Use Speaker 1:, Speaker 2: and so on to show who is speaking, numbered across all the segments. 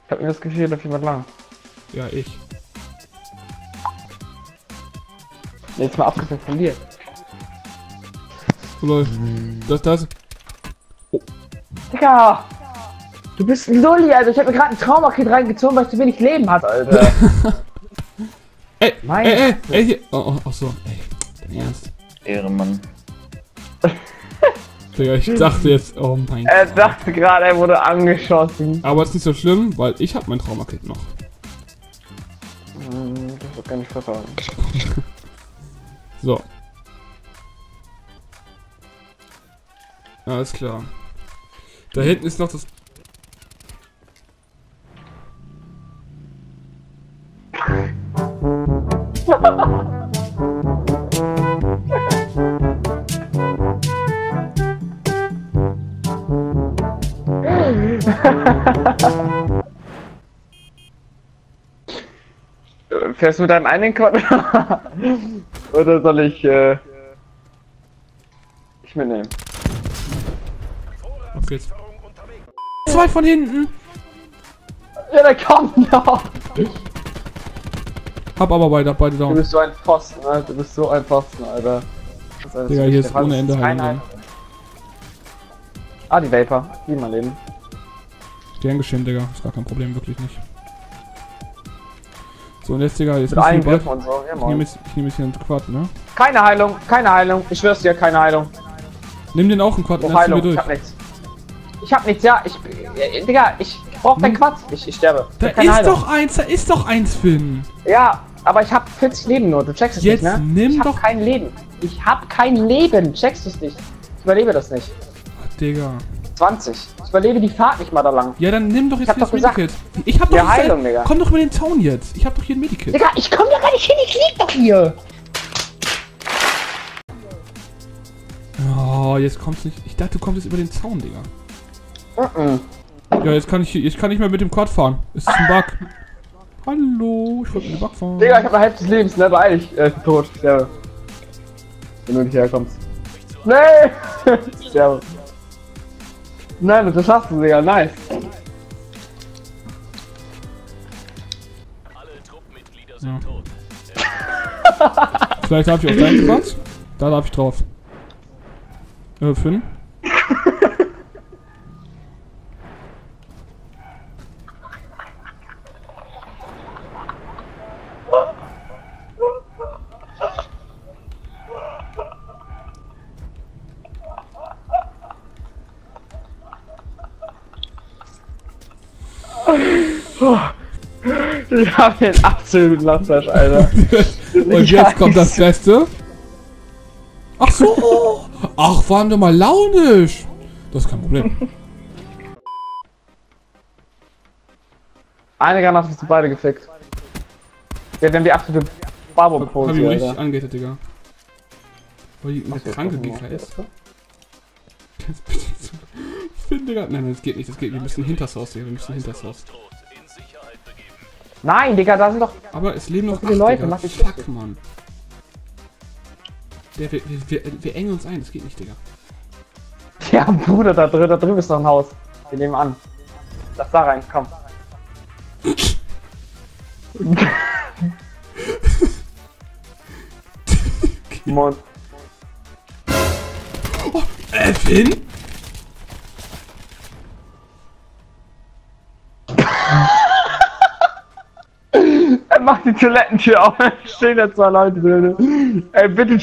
Speaker 1: Ich hab mir das Gefühl, da jemand lang.
Speaker 2: Ja, ich.
Speaker 1: Jetzt mal abgesehen von dir.
Speaker 2: Oh, lol. Das.
Speaker 1: Digga! Du bist ein Lulli, Alter. Ich hab mir gerade ein Traumakit reingezogen, weil ich zu wenig Leben hat, Alter.
Speaker 2: Ey,
Speaker 1: Nein.
Speaker 2: ey, hier. Oh, ach so. Ey, dein Ernst.
Speaker 1: Ehrenmann.
Speaker 2: Digga, ich dachte jetzt, oh mein
Speaker 1: Er
Speaker 2: Gott.
Speaker 1: dachte gerade, er wurde angeschossen.
Speaker 2: Aber ist nicht so schlimm, weil ich hab mein Traumakit noch.
Speaker 1: Das kann ich vertrauen.
Speaker 2: So. Alles klar. Da hinten ist noch das...
Speaker 1: Fährst du mit deinem eigenen Quad? Oder soll ich mitnehmen?
Speaker 2: Auf geht's. Zwei von hinten!
Speaker 1: Ja, der kommt noch!
Speaker 2: Hab aber beide
Speaker 1: Du
Speaker 2: down.
Speaker 1: bist so ein Pfosten, Alter. Du bist so ein Pfosten, Alter.
Speaker 2: Digga, hier ist ohne Ende Heilung.
Speaker 1: Ah, die Vapor. Die mal leben.
Speaker 2: Gern geschehen, Digga. Ist gar kein Problem, wirklich nicht. So, und jetzt, Digga, jetzt
Speaker 1: Mit
Speaker 2: müssen
Speaker 1: allen
Speaker 2: wir bald...
Speaker 1: Griffen und so. Ja,
Speaker 2: Ich
Speaker 1: moin.
Speaker 2: nehme jetzt hier einen Quad, ne?
Speaker 1: Keine Heilung, keine Heilung. Ich schwör's dir, keine Heilung.
Speaker 2: Nimm den auch einen Quad
Speaker 1: Oh,
Speaker 2: und dann ziehen wir
Speaker 1: Heilung.
Speaker 2: durch.
Speaker 1: Ich hab nichts. Ich hab nichts, ja. Digga, ich brauch dein Quad. Ich sterbe.
Speaker 2: Da
Speaker 1: Keine
Speaker 2: ist
Speaker 1: Heilung.
Speaker 2: doch eins, Finn.
Speaker 1: Ja, aber ich hab 40 Leben nur. Du checkst es
Speaker 2: Jetzt
Speaker 1: nicht, ne?
Speaker 2: nimm
Speaker 1: ich hab
Speaker 2: doch-
Speaker 1: kein Leben. Ich hab kein Leben. Checkst du es nicht? Ich überlebe das nicht.
Speaker 2: Ach, Digga.
Speaker 1: 20. Ich überlebe die Fahrt nicht mal da lang.
Speaker 2: Ja, dann nimm doch jetzt
Speaker 1: hab
Speaker 2: hier das
Speaker 1: doch gesagt.
Speaker 2: Medikit. Ich hab doch...
Speaker 1: Ja, Heilung, Digga.
Speaker 2: Komm doch über den Zaun jetzt. Ich hab doch hier ein Medikit.
Speaker 1: Digga, ich komm da gar nicht hin. Ich lieg doch hier.
Speaker 2: Oh, jetzt kommt's nicht. Ich dachte, du kommst jetzt über den Zaun, Digga.
Speaker 1: Mhm.
Speaker 2: Ja, jetzt kann ich nicht mehr mit dem Quad fahren. Es ist ein Bug. Hallo, ich wollte mit dem Bug fahren.
Speaker 1: Digga, ich hab eine Hälfte des Lebens, ne? Beeil dich. Tot. Sterbe. Wenn du nicht herkommst. Nee! Sterbe. Nein, das schaffst du, Digga. Nice.
Speaker 2: Ja. Vielleicht habe ich auch deinen Quad. Da darf ich drauf. Finn?
Speaker 1: Ich hab den absoluten Lastasch, Alter.
Speaker 2: Und jetzt kommt das Beste. Ach so. Ach, waren wir mal launisch. Das ist kein Problem.
Speaker 1: Eine Granate hast du beide gefickt. Ja, wir haben die absolute
Speaker 2: Hab ich
Speaker 1: Barbo-Pose,
Speaker 2: ihn richtig
Speaker 1: Alter.
Speaker 2: angehittet, Digga. Weil die eine kranke Gegner ist. Jetzt bitte zu. Finn, Digga. Nein, das geht nicht, das geht nicht. Wir müssen hinters Haus, Digga. Wir müssen hinters Haus.
Speaker 1: Nein, Digga, da sind doch...
Speaker 2: Aber es leben noch
Speaker 1: viele
Speaker 2: 8,
Speaker 1: Leute,
Speaker 2: Digga.
Speaker 1: mach dich
Speaker 2: Fuck,
Speaker 1: lustig.
Speaker 2: Mann. Der, wir engen uns ein, das geht nicht, Digga.
Speaker 1: Ja, Bruder, da drüben ist noch ein Haus. Wir nehmen an. Lass da rein, komm. Mond.
Speaker 2: Finn?
Speaker 1: Er macht die Toilettentür auf, stehen da zwei Leute drin. Ey, bitte,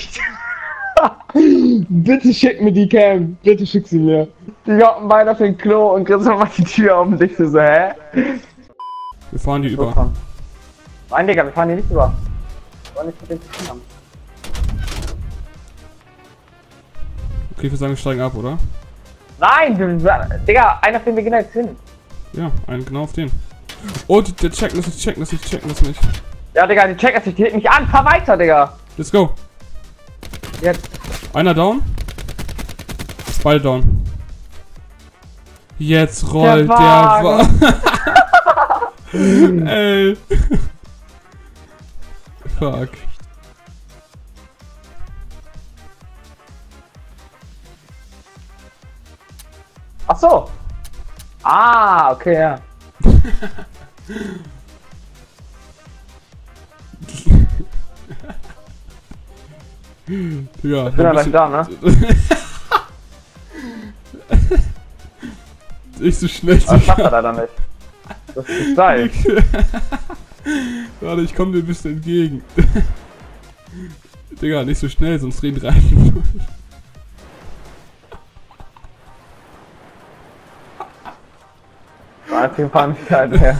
Speaker 1: bitte schick mir die Cam, bitte schick sie mir. Die hocken beide auf den Klo und Christoph macht die Tür auf und ich so, hä?
Speaker 2: Wir fahren die über.
Speaker 1: Nein, Digga, wir fahren hier nicht über. Wir wollen nicht mit dem zu tun haben.
Speaker 2: Okay, wir sagen, wir steigen ab, oder?
Speaker 1: Nein, Digga, einer von mir geht jetzt hin.
Speaker 2: Ja, einen genau auf den. Oh, der checken das nicht, checken das nicht.
Speaker 1: Ja, Digga, die checken sich, die hält mich an, fahr weiter, Digga.
Speaker 2: Let's go.
Speaker 1: Jetzt.
Speaker 2: Einer down. Beide down. Jetzt rollt der
Speaker 1: Wagen.
Speaker 2: Wagen. Ey. Fuck.
Speaker 1: Ach so. Ah, okay, ja.
Speaker 2: Ja,
Speaker 1: Ich bin ja gleich da, ne?
Speaker 2: Nicht so schnell
Speaker 1: Aber das schafft er leider nicht. Das ist zu steil.
Speaker 2: Warte, ich komme dir ein bisschen entgegen. Digga, nicht so schnell, sonst drehen rein.
Speaker 1: Einzige Peinlichkeit, ja.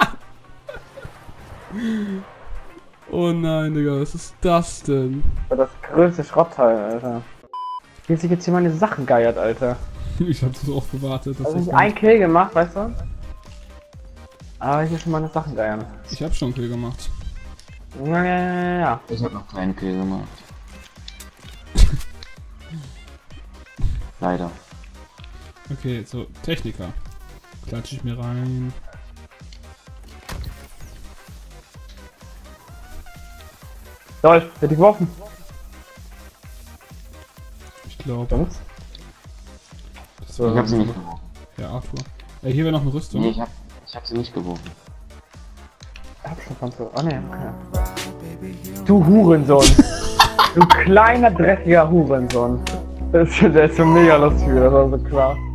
Speaker 2: Oh nein, Digga, was ist das denn?
Speaker 1: Das größte Schrottteil, Alter. Wie sich jetzt hier meine Sachen geiert, Alter.
Speaker 2: Ich hab so oft gewartet.
Speaker 1: Also nicht ein Kill gemacht, weißt du? Aber hier schon meine Sachen geiern.
Speaker 2: Ich hab schon einen Kill gemacht.
Speaker 1: Ja.
Speaker 3: Ich hab noch keinen Kill gemacht. Leider.
Speaker 2: Okay, so, Techniker. Klatsche ich mir rein.
Speaker 1: Soll, wird die geworfen.
Speaker 2: Ich glaube.
Speaker 1: Jungs?
Speaker 3: Ich hab sie nicht geworfen.
Speaker 2: Ja, Arthur. Hier wäre noch eine Rüstung.
Speaker 3: Nee, ich hab sie nicht geworfen.
Speaker 1: Ich hab schon von so. Oh ne, okay. Du Hurensohn! Du kleiner, dreckiger Hurensohn! Der ist so mega lustig, das war so klar.